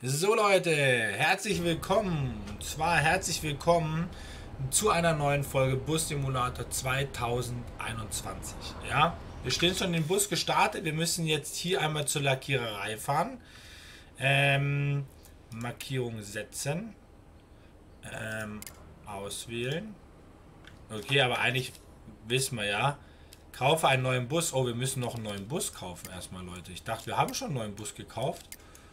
So Leute, herzlich willkommen. Und zwar herzlich willkommen zu einer neuen Folge Bus Simulator 2021. Ja, wir stehen schon in den Bus gestartet. Wir müssen jetzt hier einmal zur Lackiererei fahren. Markierung setzen. Auswählen. Okay, aber eigentlich wissen wir ja. Kaufe einen neuen Bus. Oh, wir müssen noch einen neuen Bus kaufen erstmal, Leute. Ich dachte, wir haben schon einen neuen Bus gekauft.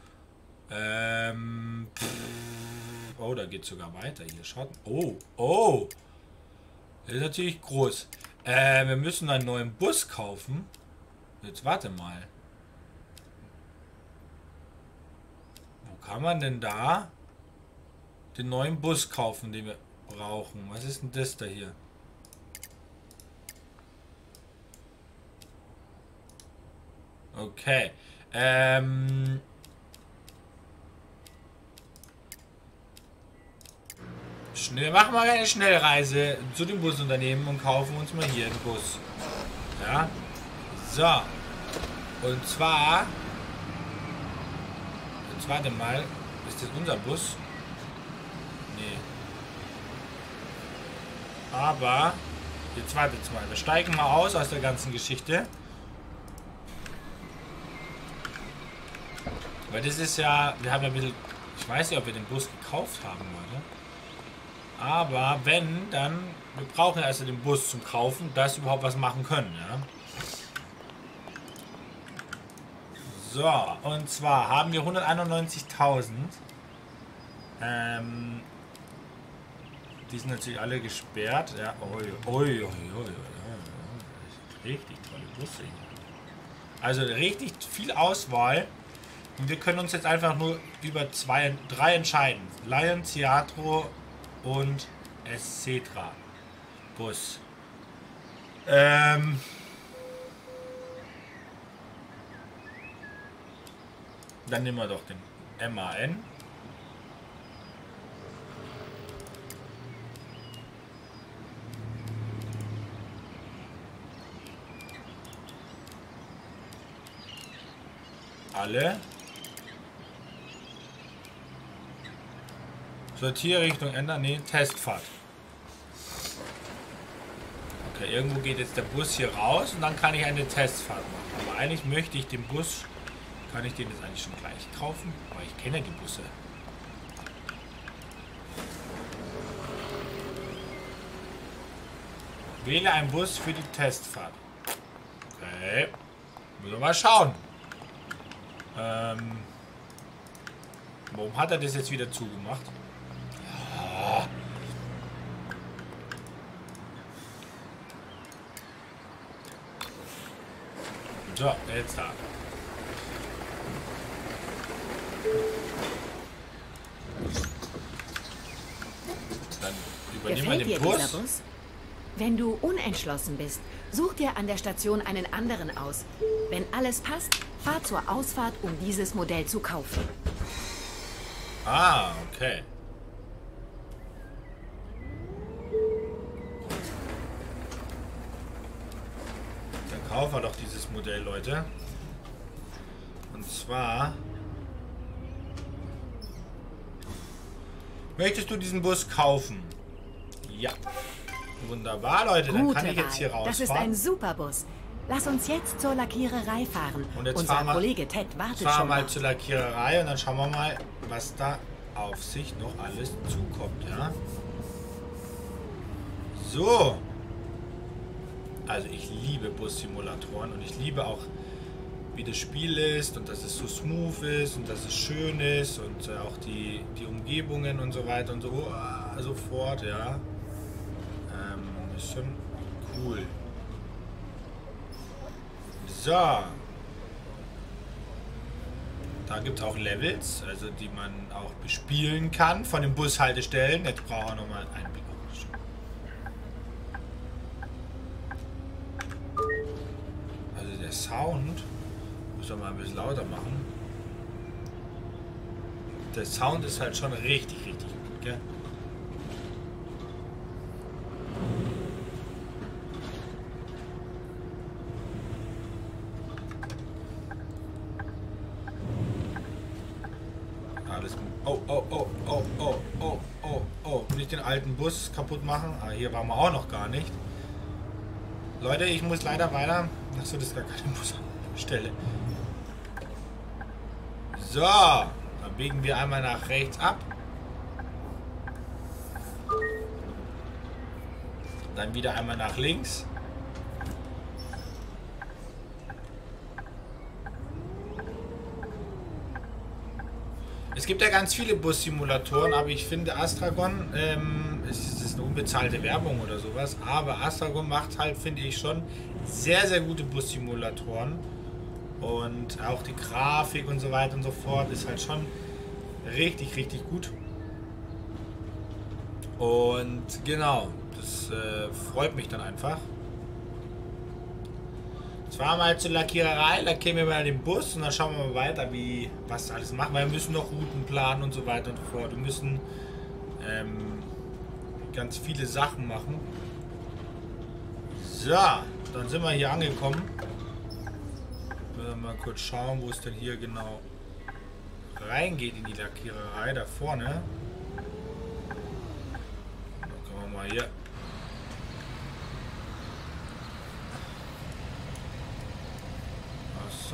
Oh, da geht sogar weiter hier. Schaut. Oh. Das ist natürlich groß. Wir müssen einen neuen Bus kaufen. Jetzt warte mal. Wo kann man denn da den neuen Bus kaufen, den wir brauchen? Was ist denn das da hier? Okay. Schnell, machen wir eine Schnellreise zu dem Busunternehmen und kaufen uns mal hier einen Bus. Ja. So. Und zwar. Jetzt warte mal. Ist das unser Bus? Nee. Aber. Jetzt wartet mal. Wir steigen mal aus der ganzen Geschichte. Weil das ist ja. Wir haben ja ein bisschen. Ich weiß nicht, ob wir den Bus gekauft haben, Leute. Aber wenn, dann, wir brauchen also den Bus zum Kaufen, dass wir überhaupt was machen können, ja. So, und zwar haben wir 191.000. Die sind natürlich alle gesperrt, ja. Richtig tolle Busse. Also richtig viel Auswahl. Und wir können uns jetzt einfach nur über drei entscheiden. Lion, Teatro und etc. Bus. Dann nehmen wir doch den MAN. Alle. Sortierrichtung ändern, nee, Testfahrt. Okay, irgendwo geht jetzt der Bus hier raus und dann kann ich eine Testfahrt machen. Aber eigentlich möchte ich den Bus, kann ich den jetzt eigentlich schon gleich kaufen? Aber ich kenne ja die Busse. Wähle einen Bus für die Testfahrt. Okay, müssen wir mal schauen. Warum hat er das jetzt wieder zugemacht? So, jetzt da. Dann übernehmen wir den Bus. Bus. Wenn du unentschlossen bist, such dir an der Station einen anderen aus. Wenn alles passt, fahr zur Ausfahrt, um dieses Modell zu kaufen. Ah, okay. Kaufen wir doch dieses Modell, Leute. Und zwar möchtest du diesen Bus kaufen? Ja. Wunderbar, Leute. Dann kann ich jetzt hier rausfahren. Das ist ein super Bus. Lass uns jetzt zur Lackiererei fahren. Und jetzt unser Kollege Ted wartet fahren schon mal zur Lackiererei und dann schauen wir mal, was da auf sich noch alles zukommt, ja. So. Also ich liebe Bus-Simulatoren und ich liebe auch, wie das Spiel ist und dass es so smooth ist und dass es schön ist und auch die Umgebungen und so weiter und so fort, ja. Ist schon cool. So. Da gibt es auch Levels, also die man auch bespielen kann von den Bushaltestellen. Jetzt brauchen wir nochmal einen Blick. Der Sound, muss man mal ein bisschen lauter machen. Der Sound ist halt schon richtig gut, gell? alles... Oh, oh, oh, oh, oh, oh, oh, oh. Nicht den alten Bus kaputt machen. Ah, hier waren wir auch noch gar nicht. Leute, ich muss leider weiter. Achso, das ist gar keine Busstelle. So, dann biegen wir einmal nach rechts ab. Dann wieder einmal nach links. Es gibt ja ganz viele Bussimulatoren, aber ich finde Astragon, es ist eine unbezahlte Werbung oder sowas, aber Astragon macht halt, finde ich schon, sehr, sehr gute Bussimulatoren. Und auch die Grafik und so weiter und so fort ist halt schon richtig, richtig gut. Und genau, das freut mich dann einfach. Jetzt fahren wir halt zur Lackiererei, lackieren wir mal den Bus und dann schauen wir mal weiter, wie was alles machen. Weil wir müssen noch Routen planen und so weiter und so fort. Wir müssen ganz viele Sachen machen. So, dann sind wir hier angekommen. Mal kurz schauen, wo es denn hier genau reingeht in die Lackiererei, da vorne. Dann können wir mal hier. Achso.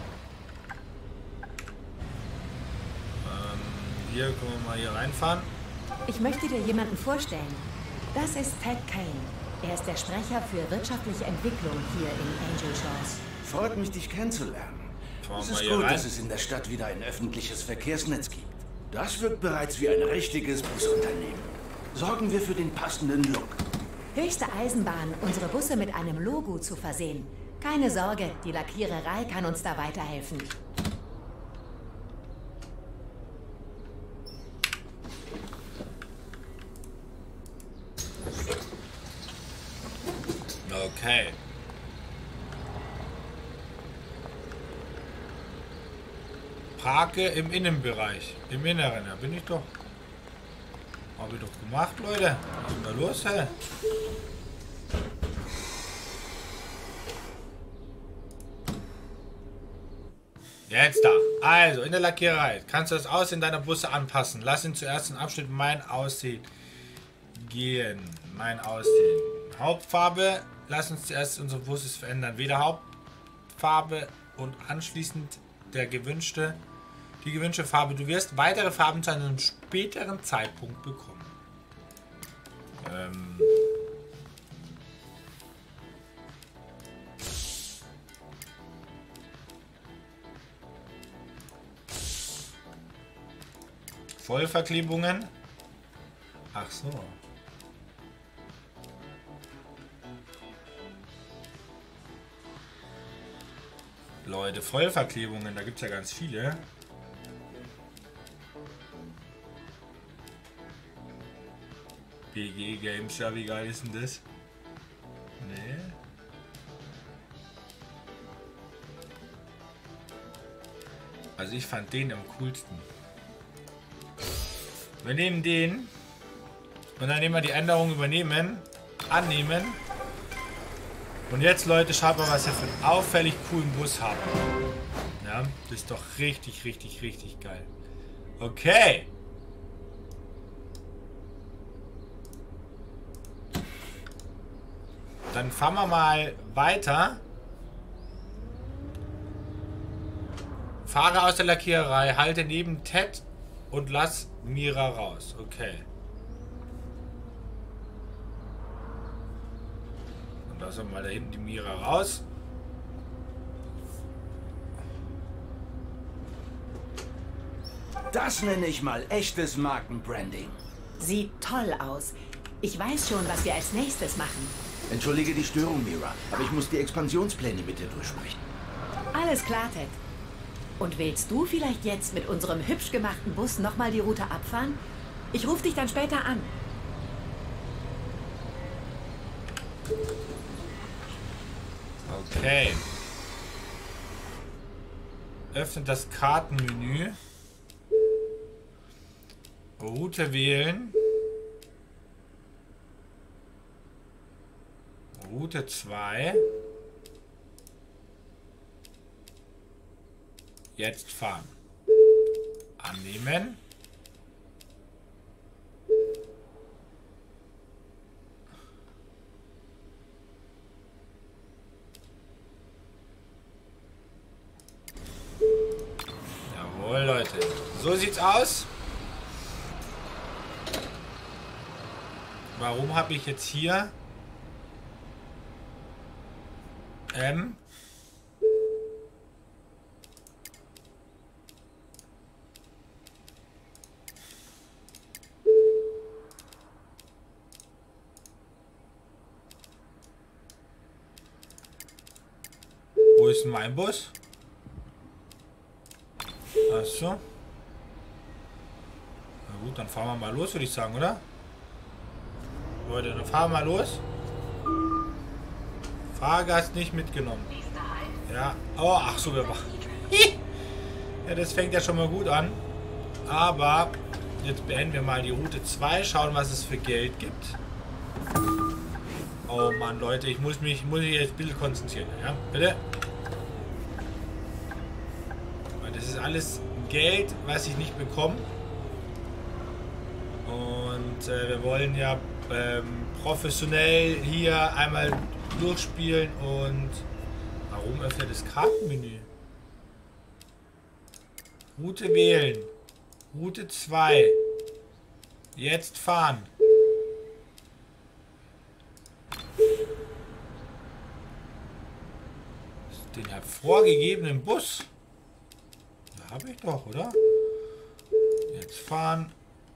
Hier können wir mal hier reinfahren. Ich möchte dir jemanden vorstellen. Das ist Ted Kane. Er ist der Sprecher für wirtschaftliche Entwicklung hier in Angel Shores. Freut mich, dich kennenzulernen. Es ist gut, dass es in der Stadt wieder ein öffentliches Verkehrsnetz gibt. Das wirkt bereits wie ein richtiges Busunternehmen. Sorgen wir für den passenden Look. Höchste Eisenbahn, unsere Busse mit einem Logo zu versehen. Keine Sorge, die Lackiererei kann uns da weiterhelfen. Okay. Parke im Innenbereich. Im Inneren, da bin ich doch. Habe ich doch gemacht, Leute. Was ist denn da los, hä? Jetzt da. Also, in der Lackiererei. Kannst du das Aussehen deiner Busse anpassen. Lass ihn zuerst den Abschnitt Mein Aussehen gehen. Mein Aussehen. Hauptfarbe. Lass uns zuerst unsere Busse verändern. Weder Hauptfarbe und anschließend die gewünschte Farbe. Du wirst weitere Farben zu einem späteren Zeitpunkt bekommen. Vollverklebungen. Ach so. Leute, Vollverklebungen, da gibt es ja ganz viele. BG Games, ja, wie geil ist denn das? Nee. Also ich fand den am coolsten. Wir nehmen den und dann nehmen wir die Änderung übernehmen, annehmen. Und jetzt, Leute, schaut mal, was wir für einen auffällig coolen Bus haben. Ja, das ist doch richtig, richtig, richtig geil. Okay. Dann fahren wir mal weiter. Fahre aus der Lackiererei, halte neben Ted und lass Mira raus. Okay. Und lassen wir mal da hinten die Mira raus. Das nenne ich mal echtes Markenbranding. Sieht toll aus. Ich weiß schon, was wir als nächstes machen. Entschuldige die Störung, Mira, aber ich muss die Expansionspläne mit dir durchsprechen. Alles klar, Ted. Und willst du vielleicht jetzt mit unserem hübsch gemachten Bus nochmal die Route abfahren? Ich rufe dich dann später an. Okay. Öffnet das Kartenmenü. Route wählen. Route 2. Jetzt fahren. An. Annehmen. Jawohl, Leute. So sieht's aus. Warum habe ich jetzt hier Wo ist denn mein Bus? Achso. Na gut, dann fahren wir mal los, würde ich sagen, oder? Leute, dann fahren wir mal los. Fahrgast nicht mitgenommen. Ja. Oh, ach so, wir machen. Ja, das fängt ja schon mal gut an. Aber jetzt beenden wir mal die Route 2. Schauen, was es für Geld gibt. Oh Mann, Leute, ich muss mich jetzt ein bisschen konzentrieren. Ja, bitte. Weil das ist alles Geld, was ich nicht bekomme. Und wir wollen ja professionell hier einmal durchspielen. Und warum öffnet das Kartenmenü? Route wählen. Route 2. Jetzt fahren. Den hervorgegebenen Bus. Da habe ich doch, oder? Jetzt fahren.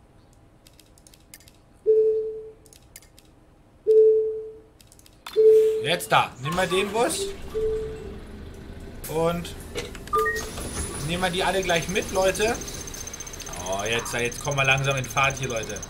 Jetzt da. Nehmen wir den Bus. Und nehmen wir die alle gleich mit, Leute. Oh, jetzt kommen wir langsam in Fahrt hier, Leute.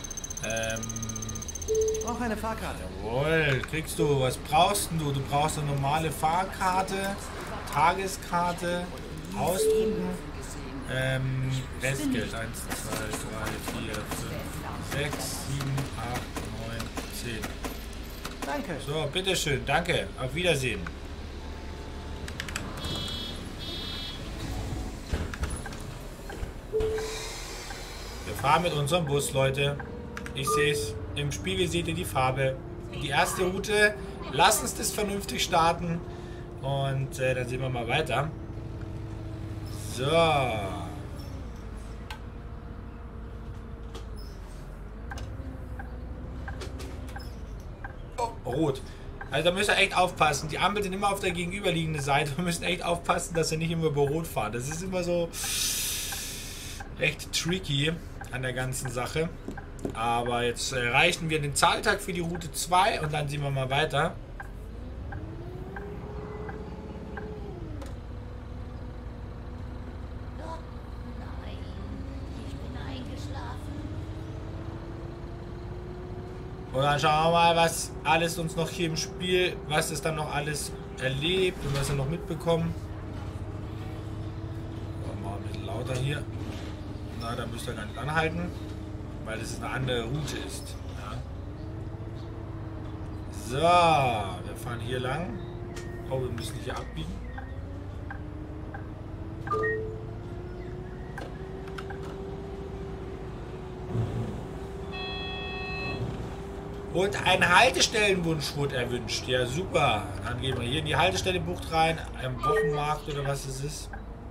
Ich brauche eine Fahrkarte. Jawohl, kriegst du. Was brauchst du? Du brauchst eine normale Fahrkarte, Tageskarte, Ausdrucken, Restgeld. 1, 2, 3, 4, 5, 6, 7, 8, 9, 10. Danke. So, bitteschön. Danke. Auf Wiedersehen. Wir fahren mit unserem Bus, Leute. Ich sehe es. Im Spiegel seht ihr die Farbe. Die erste Route. Lasst uns das vernünftig starten. Und dann sehen wir mal weiter. So. Oh, rot. Also da müsst ihr echt aufpassen. Die Ampeln sind immer auf der gegenüberliegenden Seite. Wir müssen echt aufpassen, dass wir nicht immer über Rot fahren. Das ist immer so recht tricky an der ganzen Sache. Aber jetzt erreichen wir den Zahltag für die Route 2 und dann sehen wir mal weiter. Nein, ich bin eingeschlafen. Und dann schauen wir mal, was alles uns noch hier im Spiel, was es dann noch alles erlebt und was wir noch mitbekommen. Mal ein bisschen lauter hier. Na, da müsst ihr gar nicht anhalten, weil es eine andere Route ist. Ja. So, wir fahren hier lang. Oh, wir müssen hier abbiegen. Und ein Haltestellenwunsch wurde erwünscht. Ja, super. Dann gehen wir hier in die Haltestellebucht rein, am Wochenmarkt oder was es ist.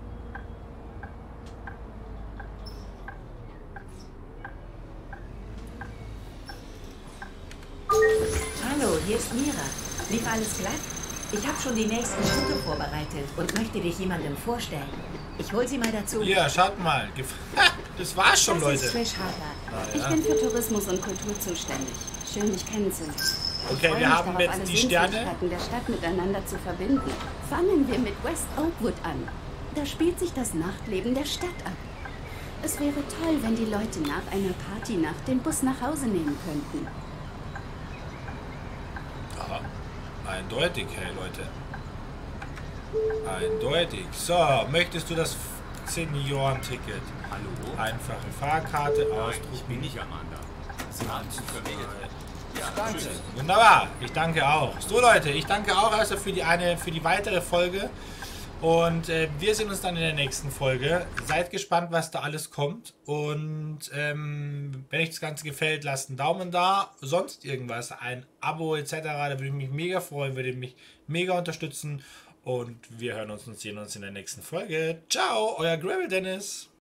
Hallo, hier ist Mira. Lief alles glatt? Ich habe schon die nächsten Schritte vorbereitet und möchte dich jemandem vorstellen. Ich hol sie mal dazu. Ja, schaut mal. Das war's schon, Leute. Das ist Trish Harper. Ah, ja. Ich bin für Tourismus und Kultur zuständig. Schön, dich kennenzulernen. Okay, wir haben jetzt die Sterne. Sehenswürdigkeiten der Stadt miteinander zu verbinden. Fangen wir mit West Oakwood an. Da spielt sich das Nachtleben der Stadt ab. Es wäre toll, wenn die Leute nach einer Partynacht den Bus nach Hause nehmen könnten. Ja, eindeutig, hey Leute. Eindeutig. So, möchtest du das Senioren-Ticket? Hallo? Einfache Fahrkarte, Ich bin ausdrucken. nicht Amanda. Sie haben sich verwählt. Ja, Danke. tschüss. Wunderbar, ich danke auch. So Leute, ich danke auch also für die weitere Folge. Und wir sehen uns dann in der nächsten Folge. Seid gespannt, was da alles kommt. Und wenn euch das Ganze gefällt, lasst einen Daumen da. Sonst irgendwas, ein Abo etc. Da würde ich mich mega freuen, würde mich mega unterstützen. Und wir hören uns und sehen uns in der nächsten Folge. Ciao, euer Gravel Dennis.